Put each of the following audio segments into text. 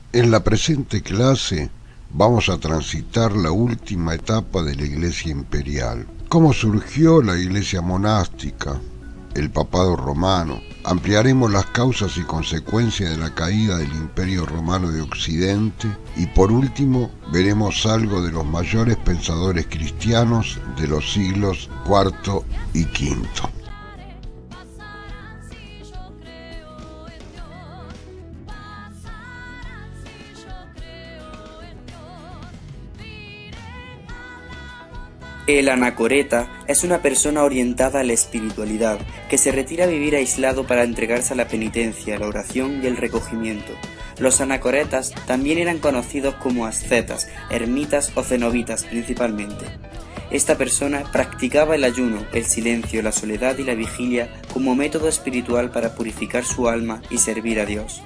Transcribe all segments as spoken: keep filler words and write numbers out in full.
En la presente clase vamos a transitar la última etapa de la Iglesia imperial. ¿Cómo surgió la Iglesia monástica? El papado romano. Ampliaremos las causas y consecuencias de la caída del Imperio Romano de Occidente y por último veremos algo de los mayores pensadores cristianos de los siglos cuarto y quinto. El anacoreta es una persona orientada a la espiritualidad, que se retira a vivir aislado para entregarse a la penitencia, la oración y el recogimiento. Los anacoretas también eran conocidos como ascetas, ermitas o cenobitas principalmente. Esta persona practicaba el ayuno, el silencio, la soledad y la vigilia como método espiritual para purificar su alma y servir a Dios.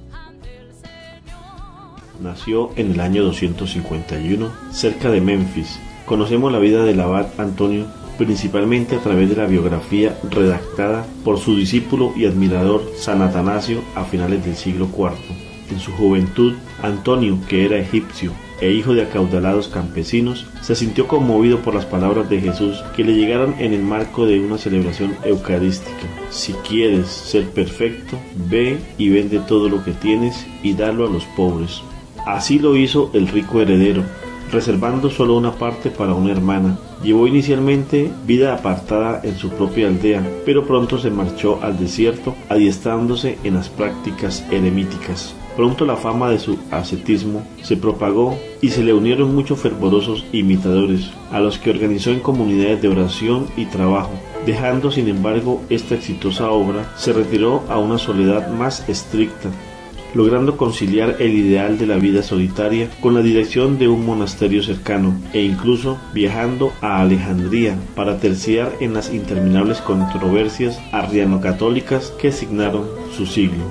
Nació en el año doscientos cincuenta y uno, cerca de Memphis. Conocemos la vida del abad Antonio principalmente a través de la biografía redactada por su discípulo y admirador San Atanasio a finales del siglo cuarto. En su juventud, Antonio, que era egipcio e hijo de acaudalados campesinos, se sintió conmovido por las palabras de Jesús que le llegaron en el marco de una celebración eucarística. Si quieres ser perfecto, ve y vende todo lo que tienes y dalo a los pobres. Así lo hizo el rico heredero, reservando solo una parte para una hermana. Llevó inicialmente vida apartada en su propia aldea, pero pronto se marchó al desierto, adiestrándose en las prácticas eremíticas. Pronto la fama de su ascetismo se propagó y se le unieron muchos fervorosos imitadores, a los que organizó en comunidades de oración y trabajo. Dejando sin embargo esta exitosa obra, se retiró a una soledad más estricta, logrando conciliar el ideal de la vida solitaria con la dirección de un monasterio cercano e incluso viajando a Alejandría para terciar en las interminables controversias arriano-católicas que signaron su siglo.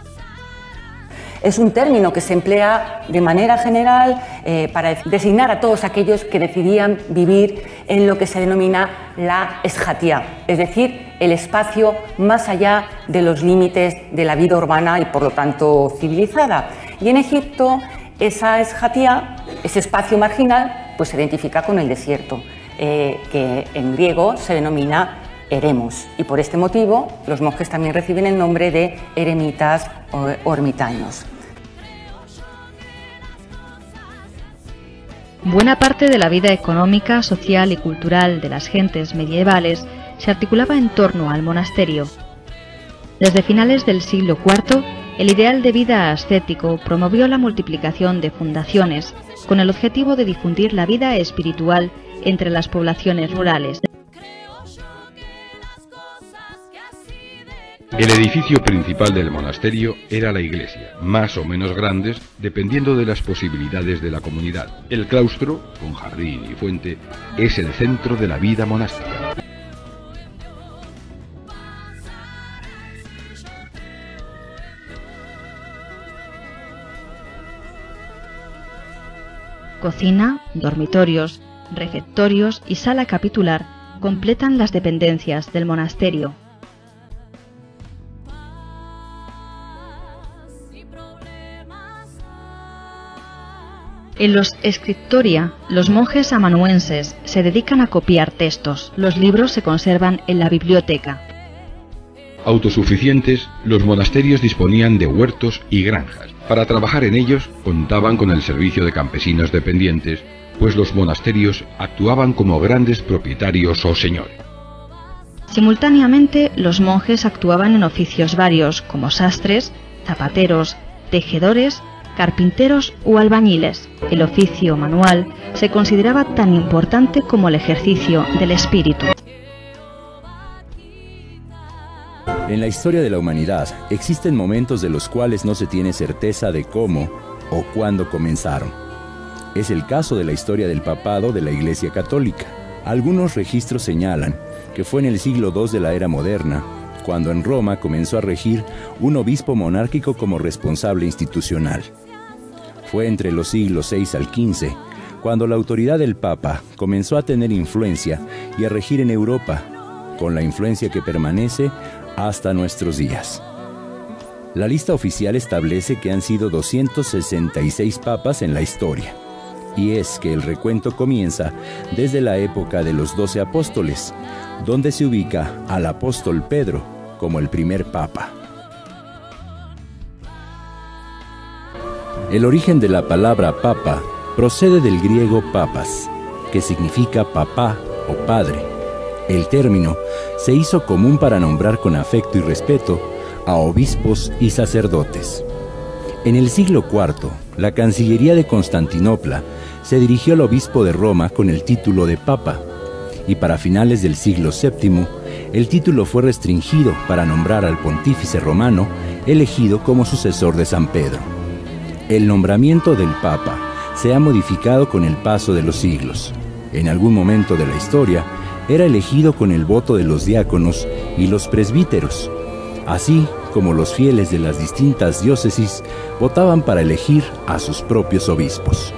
Es un término que se emplea de manera general eh, para designar a todos aquellos que decidían vivir en lo que se denomina la esjatía, es decir, el espacio más allá de los límites de la vida urbana y por lo tanto civilizada. Y en Egipto esa esjatía, ese espacio marginal, pues se identifica con el desierto, eh, que en griego se denomina eremos, y por este motivo los monjes también reciben el nombre de eremitas o ermitaños. Buena parte de la vida económica, social y cultural de las gentes medievales se articulaba en torno al monasterio. Desde finales del siglo cuarto, el ideal de vida ascético promovió la multiplicación de fundaciones con el objetivo de difundir la vida espiritual entre las poblaciones rurales. El edificio principal del monasterio era la iglesia, más o menos grandes, dependiendo de las posibilidades de la comunidad. El claustro, con jardín y fuente, es el centro de la vida monástica. Cocina, dormitorios, refectorios y sala capitular completan las dependencias del monasterio. En los scriptoria, los monjes amanuenses se dedican a copiar textos. Los libros se conservan en la biblioteca. Autosuficientes, los monasterios disponían de huertos y granjas. Para trabajar en ellos contaban con el servicio de campesinos dependientes, pues los monasterios actuaban como grandes propietarios o señores. Simultáneamente, los monjes actuaban en oficios varios como sastres, zapateros, tejedores, carpinteros o albañiles. El oficio manual se consideraba tan importante como el ejercicio del espíritu. En la historia de la humanidad existen momentos de los cuales no se tiene certeza de cómo o cuándo comenzaron. Es el caso de la historia del papado de la Iglesia Católica. Algunos registros señalan que fue en el siglo segundo de la era moderna, cuando en Roma comenzó a regir un obispo monárquico como responsable institucional. Fue entre los siglos sexto al quince, cuando la autoridad del Papa comenzó a tener influencia y a regir en Europa, con la influencia que permanece hasta nuestros días. La lista oficial establece que han sido doscientos sesenta y seis papas en la historia, y es que el recuento comienza desde la época de los doce apóstoles, donde se ubica al apóstol Pedro como el primer papa. El origen de la palabra papa procede del griego papas, que significa papá o padre. El término se hizo común para nombrar con afecto y respeto a obispos y sacerdotes. En el siglo cuarto, la Cancillería de Constantinopla se dirigió al obispo de Roma con el título de papa, y para finales del siglo séptimo, el título fue restringido para nombrar al pontífice romano elegido como sucesor de San Pedro. El nombramiento del papa se ha modificado con el paso de los siglos. En algún momento de la historia, era elegido con el voto de los diáconos y los presbíteros, así como los fieles de las distintas diócesis votaban para elegir a sus propios obispos.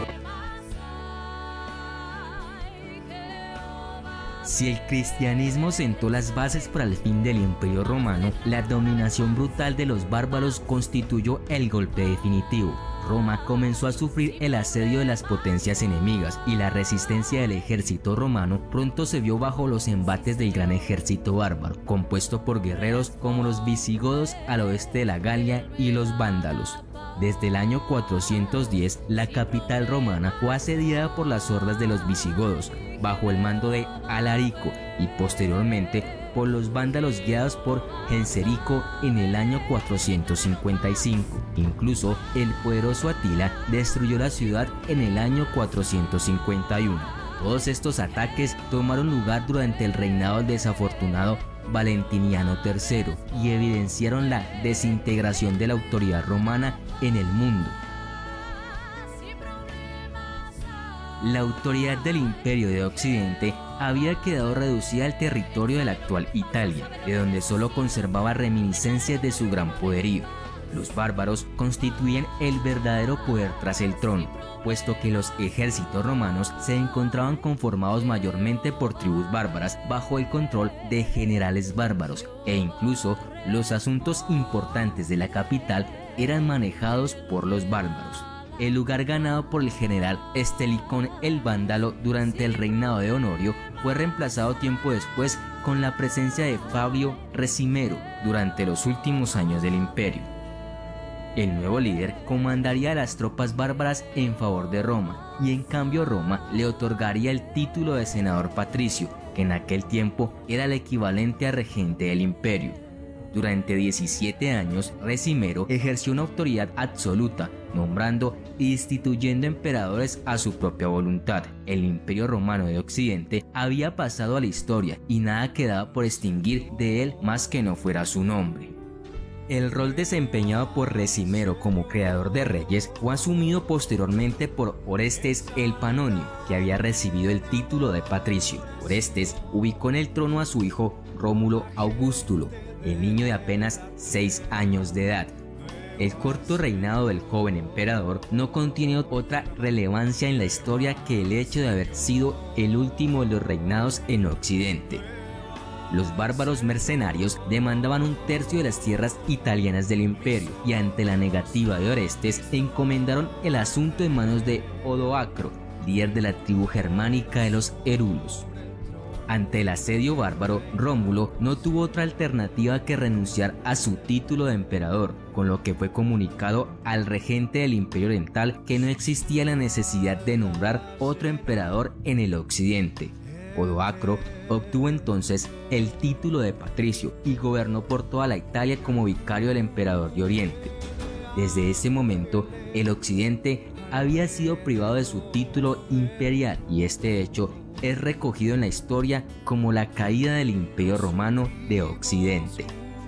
Si el cristianismo sentó las bases para el fin del Imperio Romano, la dominación brutal de los bárbaros constituyó el golpe definitivo. Roma comenzó a sufrir el asedio de las potencias enemigas y la resistencia del ejército romano pronto se vio bajo los embates del gran ejército bárbaro, compuesto por guerreros como los visigodos al oeste de la Galia y los vándalos. Desde el año cuatrocientos diez, la capital romana fue asediada por las hordas de los visigodos, bajo el mando de Alarico, y posteriormente por los vándalos guiados por Genserico en el año cuatrocientos cincuenta y cinco. Incluso el poderoso Atila destruyó la ciudad en el año cuatrocientos cincuenta y uno. Todos estos ataques tomaron lugar durante el reinado del desafortunado Valentiniano tercero y evidenciaron la desintegración de la autoridad romana en el mundo. La autoridad del Imperio de Occidente había quedado reducida al territorio de la actual Italia, de donde solo conservaba reminiscencias de su gran poderío. Los bárbaros constituían el verdadero poder tras el trono, puesto que los ejércitos romanos se encontraban conformados mayormente por tribus bárbaras bajo el control de generales bárbaros, e incluso los asuntos importantes de la capital eran manejados por los bárbaros. El lugar ganado por el general Estelicón el Vándalo durante el reinado de Honorio fue reemplazado tiempo después con la presencia de Fabio Recimero durante los últimos años del imperio. El nuevo líder comandaría a las tropas bárbaras en favor de Roma, y en cambio Roma le otorgaría el título de senador patricio, que en aquel tiempo era el equivalente a regente del imperio. Durante diecisiete años, Recimero ejerció una autoridad absoluta, nombrando y destituyendo emperadores a su propia voluntad. El Imperio Romano de Occidente había pasado a la historia y nada quedaba por extinguir de él más que no fuera su nombre. El rol desempeñado por Recimero como creador de reyes fue asumido posteriormente por Orestes el Panonio, que había recibido el título de patricio. Orestes ubicó en el trono a su hijo Rómulo Augustulo, el niño de apenas seis años de edad. El corto reinado del joven emperador no contiene otra relevancia en la historia que el hecho de haber sido el último de los reinados en Occidente. Los bárbaros mercenarios demandaban un tercio de las tierras italianas del imperio, y ante la negativa de Orestes encomendaron el asunto en manos de Odoacro, líder de la tribu germánica de los Herulos. Ante el asedio bárbaro, Rómulo no tuvo otra alternativa que renunciar a su título de emperador, con lo que fue comunicado al regente del Imperio Oriental que no existía la necesidad de nombrar otro emperador en el occidente. Odoacro obtuvo entonces el título de patricio y gobernó por toda la Italia como vicario del emperador de Oriente. Desde ese momento, el occidente había sido privado de su título imperial, y este hecho es recogido en la historia como la caída del Imperio Romano de Occidente.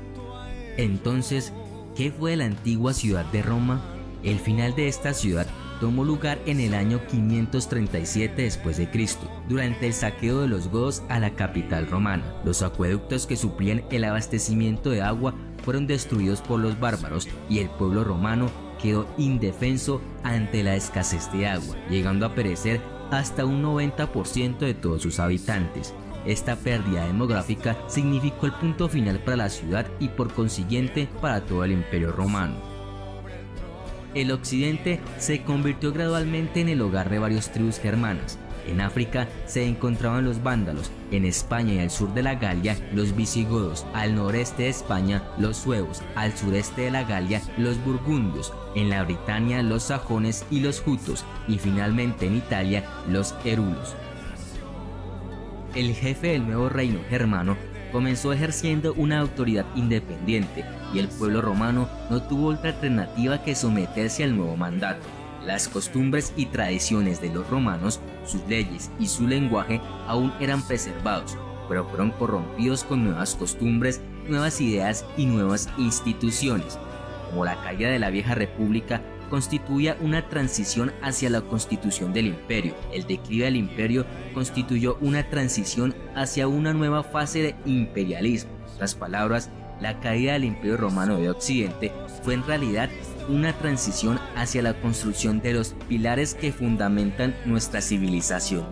Entonces, ¿qué fue de la antigua ciudad de Roma? El final de esta ciudad tomó lugar en el año quinientos treinta y siete después de Cristo, durante el saqueo de los godos a la capital romana. Los acueductos que suplían el abastecimiento de agua fueron destruidos por los bárbaros, y el pueblo romano quedó indefenso ante la escasez de agua, llegando a perecer hasta un noventa por ciento de todos sus habitantes. Esta pérdida demográfica significó el punto final para la ciudad y por consiguiente para todo el Imperio Romano. El occidente se convirtió gradualmente en el hogar de varias tribus germanas. En África se encontraban los vándalos, en España y al sur de la Galia los visigodos, al noreste de España los suevos, al sureste de la Galia los burgundios, en la Britania los sajones y los jutos y finalmente en Italia los erulos. El jefe del nuevo reino germano comenzó ejerciendo una autoridad independiente y el pueblo romano no tuvo otra alternativa que someterse al nuevo mandato. Las costumbres y tradiciones de los romanos, sus leyes y su lenguaje aún eran preservados, pero fueron corrompidos con nuevas costumbres, nuevas ideas y nuevas instituciones. Como la caída de la vieja república constituía una transición hacia la constitución del imperio, el declive del imperio constituyó una transición hacia una nueva fase de imperialismo. En otras palabras, la caída del Imperio Romano de Occidente fue en realidad una transición hacia la construcción de los pilares que fundamentan nuestra civilización.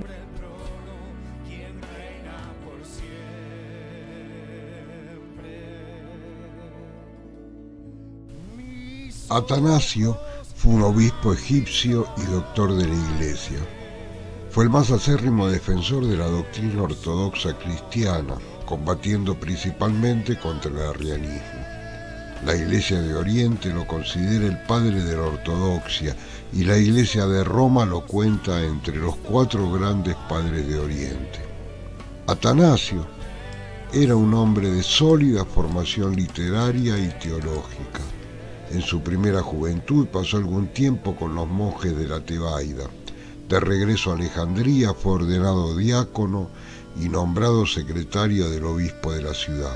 Atanasio fue un obispo egipcio y doctor de la Iglesia. Fue el más acérrimo defensor de la doctrina ortodoxa cristiana, combatiendo principalmente contra el arrianismo. La Iglesia de Oriente lo considera el padre de la ortodoxia y la Iglesia de Roma lo cuenta entre los cuatro grandes padres de Oriente. Atanasio era un hombre de sólida formación literaria y teológica. En su primera juventud pasó algún tiempo con los monjes de la Tebaida. De regreso a Alejandría fue ordenado diácono y nombrado secretario del obispo de la ciudad.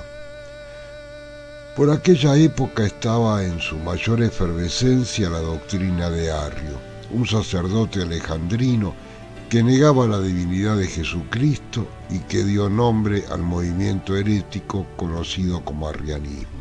Por aquella época estaba en su mayor efervescencia la doctrina de Arrio, un sacerdote alejandrino que negaba la divinidad de Jesucristo y que dio nombre al movimiento herético conocido como arrianismo.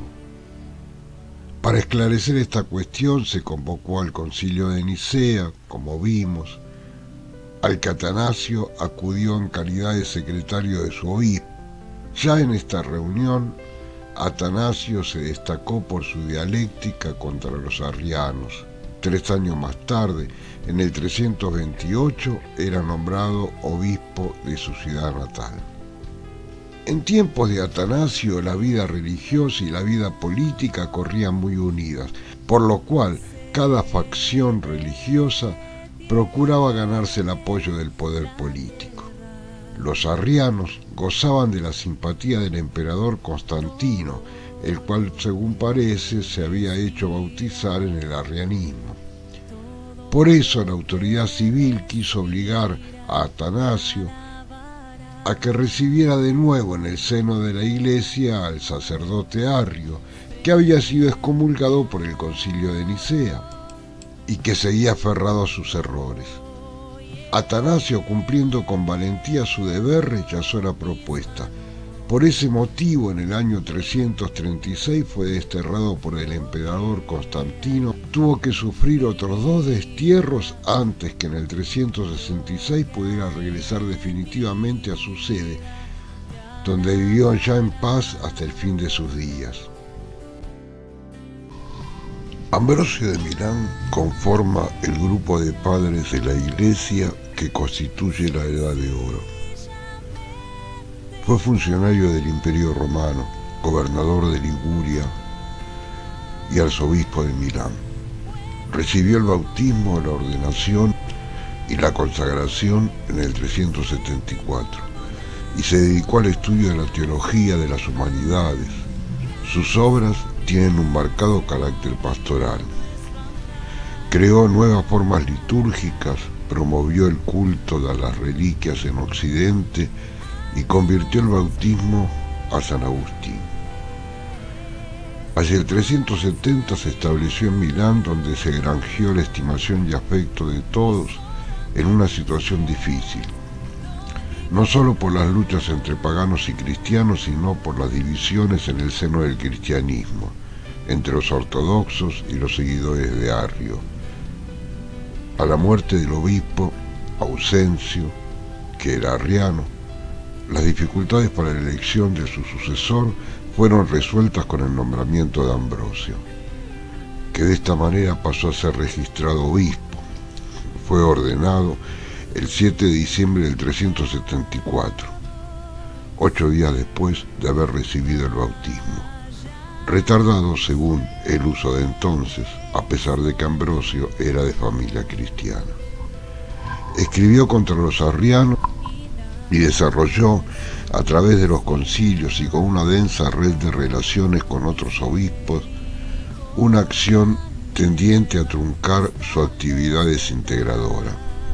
Para esclarecer esta cuestión se convocó al concilio de Nicea, como vimos, al que Atanasio acudió en calidad de secretario de su obispo. Ya en esta reunión, Atanasio se destacó por su dialéctica contra los arrianos. Tres años más tarde, en el trescientos veintiocho, era nombrado obispo de su ciudad natal. En tiempos de Atanasio, la vida religiosa y la vida política corrían muy unidas, por lo cual cada facción religiosa procuraba ganarse el apoyo del poder político. Los arrianos gozaban de la simpatía del emperador Constantino, el cual, según parece, se había hecho bautizar en el arrianismo. Por eso la autoridad civil quiso obligar a Atanasio a que recibiera de nuevo en el seno de la iglesia al sacerdote Arrio, que había sido excomulgado por el concilio de Nicea y que seguía aferrado a sus errores. Atanasio, cumpliendo con valentía su deber, rechazó la propuesta. Por ese motivo, en el año trescientos treinta y seis fue desterrado por el emperador Constantino. Tuvo que sufrir otros dos destierros antes que en el trescientos sesenta y seis pudiera regresar definitivamente a su sede, donde vivió ya en paz hasta el fin de sus días. Ambrosio de Milán conforma el grupo de padres de la Iglesia que constituye la Edad de Oro. Fue funcionario del Imperio Romano, gobernador de Liguria y arzobispo de Milán. Recibió el bautismo, la ordenación y la consagración en el trescientos setenta y cuatro y se dedicó al estudio de la teología de las humanidades. Sus obras tienen un marcado carácter pastoral. Creó nuevas formas litúrgicas, promovió el culto de las reliquias en Occidente y convirtió el bautismo a San Agustín. Hacia el trescientos setenta se estableció en Milán, donde se granjeó la estimación y afecto de todos en una situación difícil, no solo por las luchas entre paganos y cristianos, sino por las divisiones en el seno del cristianismo, entre los ortodoxos y los seguidores de Arrio. A la muerte del obispo Ausencio, que era arriano, las dificultades para la elección de su sucesor fueron resueltas con el nombramiento de Ambrosio, que de esta manera pasó a ser registrado obispo. Fue ordenado el siete de diciembre del trescientos setenta y cuatro, ocho días después de haber recibido el bautismo, retardado según el uso de entonces, a pesar de que Ambrosio era de familia cristiana. Escribió contra los arrianos y desarrolló, a través de los concilios y con una densa red de relaciones con otros obispos, una acción tendiente a truncar su actividad desintegradora.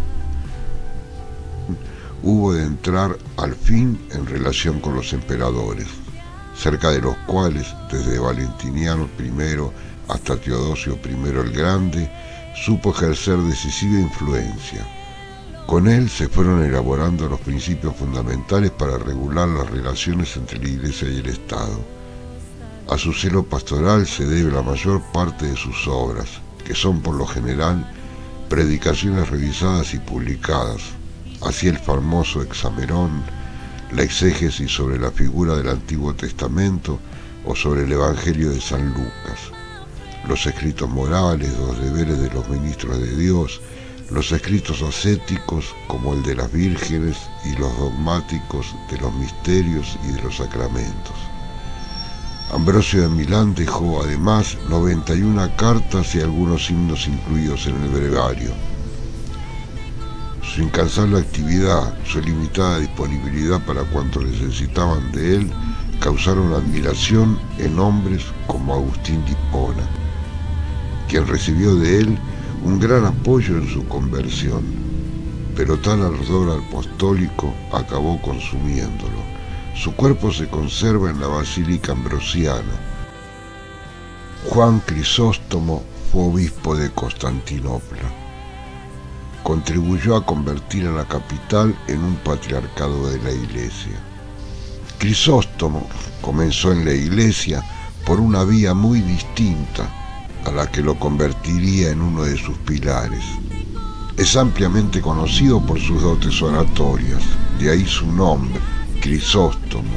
Hubo de entrar al fin en relación con los emperadores, cerca de los cuales, desde Valentiniano primero hasta Teodosio primero el Grande, supo ejercer decisiva influencia. Con él se fueron elaborando los principios fundamentales para regular las relaciones entre la Iglesia y el Estado. A su celo pastoral se debe la mayor parte de sus obras, que son por lo general predicaciones revisadas y publicadas, así el famoso Hexamerón, la exégesis sobre la figura del Antiguo Testamento o sobre el Evangelio de San Lucas, los escritos morales, los deberes de los ministros de Dios, los escritos ascéticos como el de las vírgenes y los dogmáticos de los misterios y de los sacramentos. Ambrosio de Milán dejó además noventa y una cartas y algunos himnos incluidos en el breviario. Su incansable actividad, su limitada disponibilidad para cuanto necesitaban de él, causaron admiración en hombres como Agustín de Hipona, quien recibió de él un gran apoyo en su conversión, pero tal ardor apostólico acabó consumiéndolo. Su cuerpo se conserva en la Basílica Ambrosiana. Juan Crisóstomo fue obispo de Constantinopla. Contribuyó a convertir a la capital en un patriarcado de la Iglesia. Crisóstomo comenzó en la Iglesia por una vía muy distinta a la que lo convertiría en uno de sus pilares. Es ampliamente conocido por sus dotes oratorias, de ahí su nombre, Crisóstomo,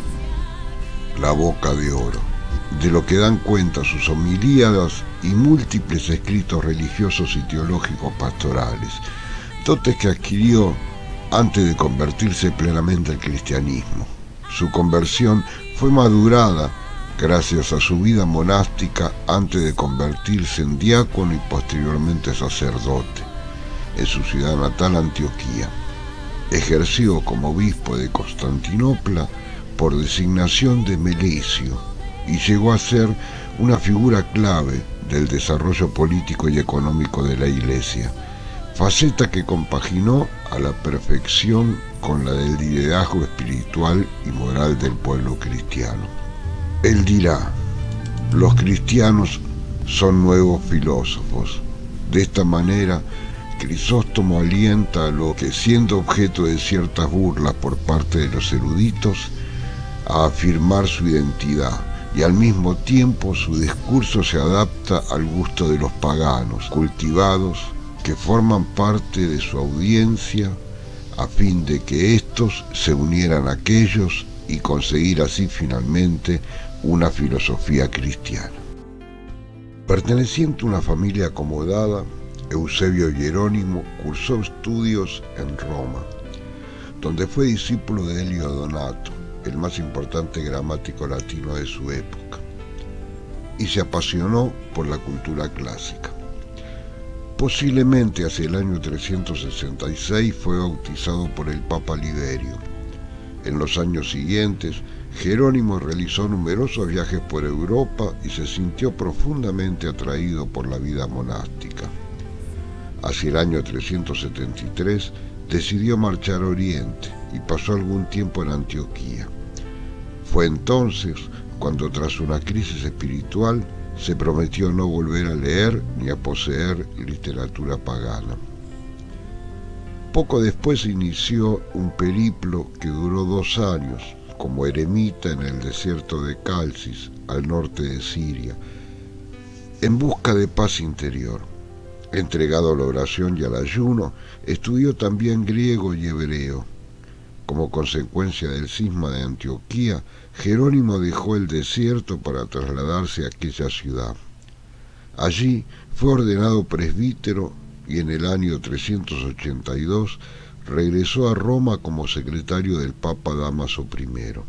la boca de oro, de lo que dan cuenta sus homilíadas y múltiples escritos religiosos y teológicos pastorales, dotes que adquirió antes de convertirse plenamente al cristianismo. Su conversión fue madurada gracias a su vida monástica antes de convertirse en diácono y posteriormente sacerdote en su ciudad natal, Antioquía. Ejerció como obispo de Constantinopla por designación de Melesio y llegó a ser una figura clave del desarrollo político y económico de la Iglesia, faceta que compaginó a la perfección con la del liderazgo espiritual y moral del pueblo cristiano. Él dirá: los cristianos son nuevos filósofos. De esta manera, Crisóstomo alienta a lo que, siendo objeto de ciertas burlas por parte de los eruditos, a afirmar su identidad, y al mismo tiempo su discurso se adapta al gusto de los paganos cultivados que forman parte de su audiencia, a fin de que éstos se unieran a aquellos y conseguir así finalmente una filosofía cristiana. Perteneciente a una familia acomodada, Eusebio Jerónimo cursó estudios en Roma, donde fue discípulo de Elio Donato, el más importante gramático latino de su época, y se apasionó por la cultura clásica. Posiblemente hacia el año trescientos sesenta y seis fue bautizado por el Papa Liberio. En los años siguientes, Jerónimo realizó numerosos viajes por Europa y se sintió profundamente atraído por la vida monástica. Hacia el año trescientos setenta y tres decidió marchar a Oriente y pasó algún tiempo en Antioquía. Fue entonces cuando, tras una crisis espiritual, se prometió no volver a leer ni a poseer literatura pagana. Poco después inició un periplo que duró dos años como eremita en el desierto de Calcis, al norte de Siria, en busca de paz interior. Entregado a la oración y al ayuno, estudió también griego y hebreo. como consecuencia del cisma de Antioquía, Jerónimo dejó el desierto para trasladarse a aquella ciudad. Allí fue ordenado presbítero y en el año trescientos ochenta y dos regresó a Roma como secretario del Papa Dámaso primero.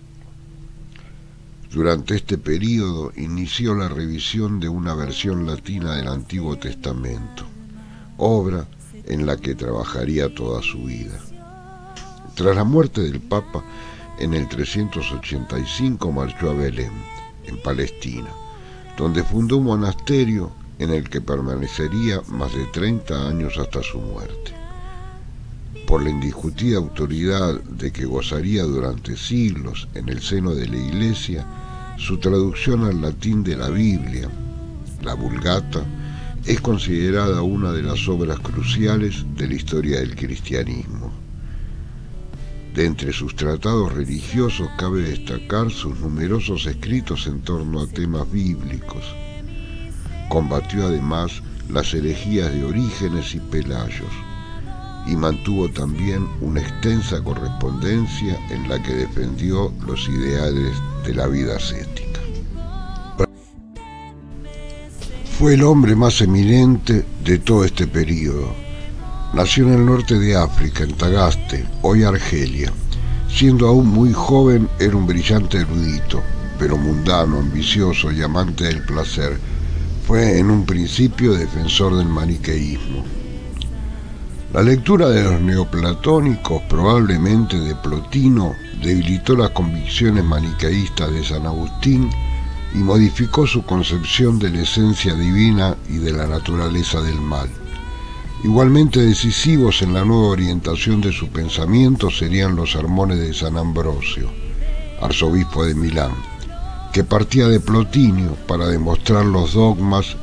Durante este período inició la revisión de una versión latina del Antiguo Testamento, obra en la que trabajaría toda su vida. Tras la muerte del Papa, en el trescientos ochenta y cinco marchó a Belén, en Palestina, donde fundó un monasterio en el que permanecería más de treinta años hasta su muerte. Por la indiscutida autoridad de que gozaría durante siglos en el seno de la Iglesia, su traducción al latín de la Biblia, la Vulgata, es considerada una de las obras cruciales de la historia del cristianismo. De entre sus tratados religiosos cabe destacar sus numerosos escritos en torno a temas bíblicos. Combatió además las herejías de Orígenes y Pelayos, y mantuvo también una extensa correspondencia en la que defendió los ideales de la vida ascética. Fue el hombre más eminente de todo este período. Nació en el norte de África, en Tagaste, hoy Argelia. Siendo aún muy joven, era un brillante erudito, pero mundano, ambicioso y amante del placer. Fue en un principio defensor del maniqueísmo. La lectura de los neoplatónicos, probablemente de Plotino, debilitó las convicciones maniqueístas de San Agustín y modificó su concepción de la esencia divina y de la naturaleza del mal. Igualmente decisivos en la nueva orientación de su pensamiento serían los sermones de San Ambrosio, arzobispo de Milán, que partía de Plotinio para demostrar los dogmas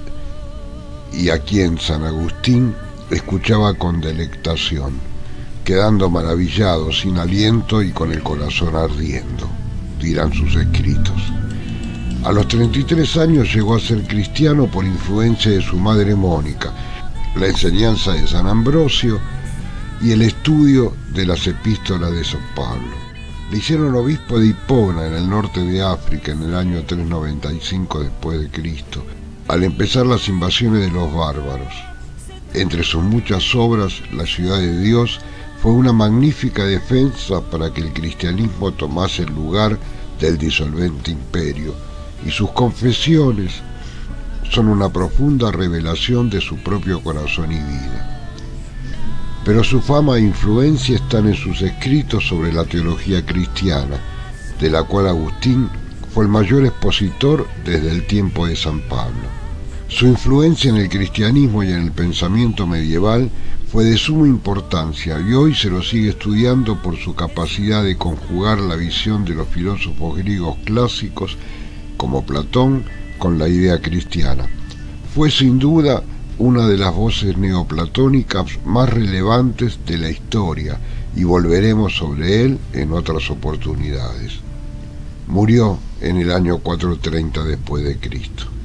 y a quien San Agustín escuchaba con delectación, quedando maravillado, sin aliento y con el corazón ardiendo, dirán sus escritos. A los treinta y tres años llegó a ser cristiano por influencia de su madre Mónica, la enseñanza de San Ambrosio y el estudio de las epístolas de San Pablo. Le hicieron obispo de Hipona, en el norte de África, en el año trescientos noventa y cinco después de Cristo, al empezar las invasiones de los bárbaros. Entre sus muchas obras, La ciudad de Dios fue una magnífica defensa para que el cristianismo tomase el lugar del disolvente imperio, y sus confesiones son una profunda revelación de su propio corazón y vida. Pero su fama e influencia están en sus escritos sobre la teología cristiana, de la cual Agustín fue el mayor expositor desde el tiempo de San Pablo. Su influencia en el cristianismo y en el pensamiento medieval fue de suma importancia y hoy se lo sigue estudiando por su capacidad de conjugar la visión de los filósofos griegos clásicos como Platón con la idea cristiana. Fue sin duda una de las voces neoplatónicas más relevantes de la historia y volveremos sobre él en otras oportunidades. Murió en el año cuatrocientos treinta después de Cristo.